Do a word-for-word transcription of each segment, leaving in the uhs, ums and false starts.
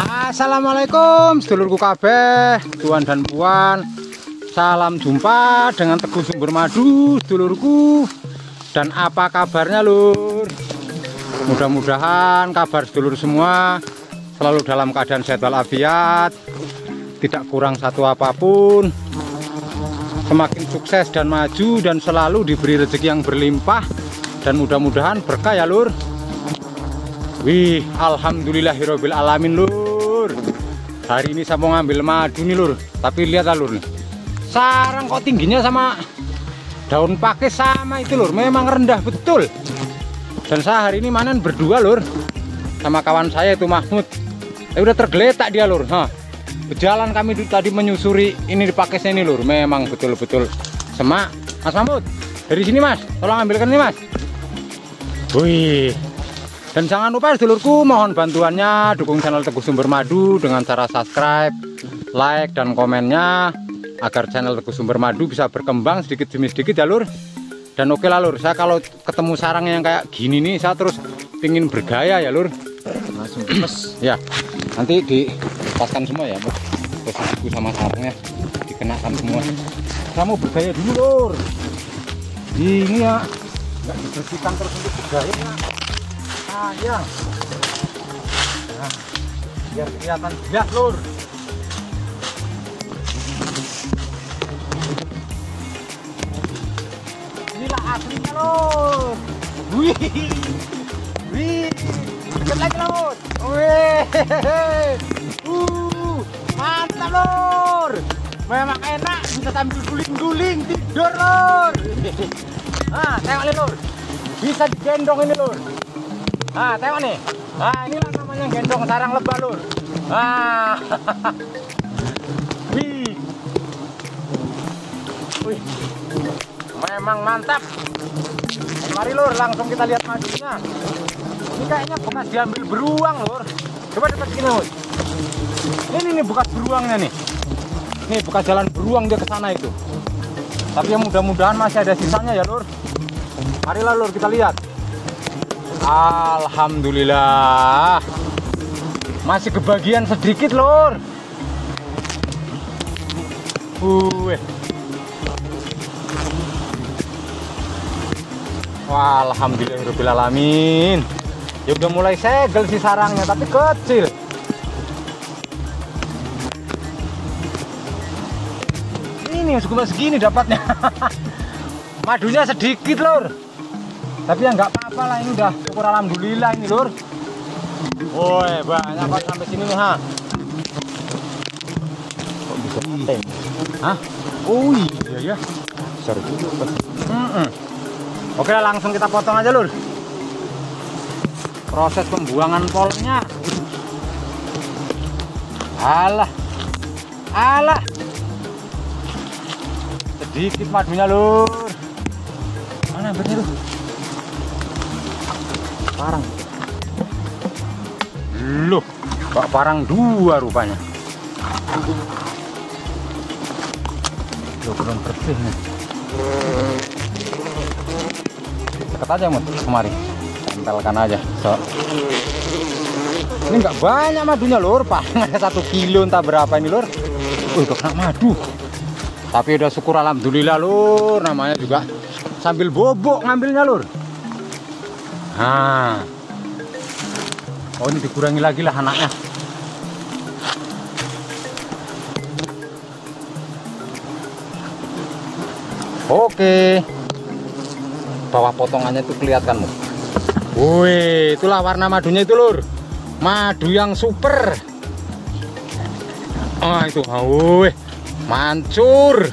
Assalamualaikum sedulurku kabeh, tuan dan puan. Salam jumpa dengan Teguh Sumber Madu sedulurku. Dan apa kabarnya lur? Mudah-mudahan kabar sedulur semua selalu dalam keadaan sehat walafiat, tidak kurang satu apapun, semakin sukses dan maju, dan selalu diberi rezeki yang berlimpah, dan mudah-mudahan berkah ya lur. Wih, alhamdulillahirabbil alamin lur. Hari ini saya mau ngambil madu nih lur. Tapi lihat lah lur nih. Sarang kok tingginya sama daun pakis sama itu lur. Memang rendah betul. Dan saya hari ini manen berdua lur. Sama kawan saya itu Mahmud. Eh, udah tergeletak dia lur. Hah. Berjalan kami tadi menyusuri ini di pakisnya ini lur. Memang betul-betul semak. Mas Mahmud, dari sini mas. Tolong ambilkan ini mas. Wih. Dan jangan lupa sedulurku, mohon bantuannya dukung channel Teguh Sumber Madu dengan cara subscribe, like, dan komennya agar channel Teguh Sumber Madu bisa berkembang sedikit demi sedikit ya lur. Dan oke lah lur, saya kalau ketemu sarang yang kayak gini nih, saya terus pingin bergaya ya lur. Langsung lepas ya, nanti dilepaskan semua ya posisiku sama sarangnya, dikenakan semua. Saya mau bergaya dulu lur. Ini ya, nggak dibersihkan terus untuk bergaya. Nah, ya. Nah, biar kelihatan jelas lur. Inilah aslinya lur. Wih, wih, dikit lagi lur. Wih, uh, mantap lur. Memang enak, bisa sambil guling-guling tidur lur. Nah, tengok nih lur. Bisa digendong ini lur. Nah, tengok nih. Nah, inilah namanya gendong sarang lebah lur. Nah. Wih. Wih. Memang mantap. Mari lur, langsung kita lihat madunya. Ini kayaknya bekas diambil beruang lur. Coba dekat sini lur. Ini nih bekas beruangnya nih. Nih bekas jalan beruang dia ke sana itu. Tapi yang mudah-mudahan masih ada sisanya ya lur. Marilah lur kita lihat. Alhamdulillah masih kebagian sedikit lur. Uh. Wah, alhamdulillahirabbil alamin. Ya udah mulai segel sih sarangnya tapi kecil. Ini cuma segini dapatnya. Madunya sedikit lur. Tapi ya nggak apa-apa lah, ini udah syukur alhamdulillah ini lur. Woi, banyak kok sampai sini nih ha. Kok bisa paten? Hah? Oh iya ya. Sorry. Mm -mm. Oke lah, langsung kita potong aja lur. Proses pembuangan polnya. Alah. Alah. Sedikit madunya lur. Mana hampirnya lur? Parang loh, kok parang dua rupanya. Loh, belum bersih nih. Dekat aja mut kemari, tempelkan aja so. Ini nggak banyak madunya lur, paling ada satu kilo entah berapa ini lur. Wih, udah kena madu. Tapi udah syukur alhamdulillah lur, namanya juga sambil bobok ngambilnya lur. Nah, oh ini dikurangi lagi lah anaknya. Oke, bawah potongannya itu kelihatan loh. Wih, itulah warna madunya itu lur. Madu yang super. Oh itu, wih, mancur.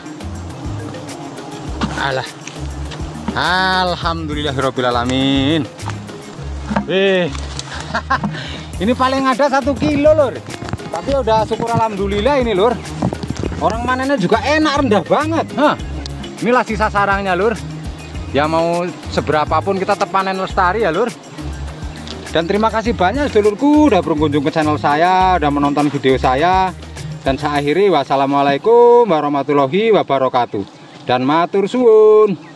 Alah, alhamdulillahirabbil alamin. Eh, ini paling ada satu kilo lur. Tapi udah syukur alhamdulillah ini lur. Orang manennya juga enak, rendah banget. Hah, inilah sisa sarangnya lur. Ya mau seberapapun kita tetap panen lestari ya lur. Dan terima kasih banyak sedulurku udah berkunjung ke channel saya, udah menonton video saya. Dan saya akhiri, wassalamualaikum warahmatullahi wabarakatuh. Dan matur suwun.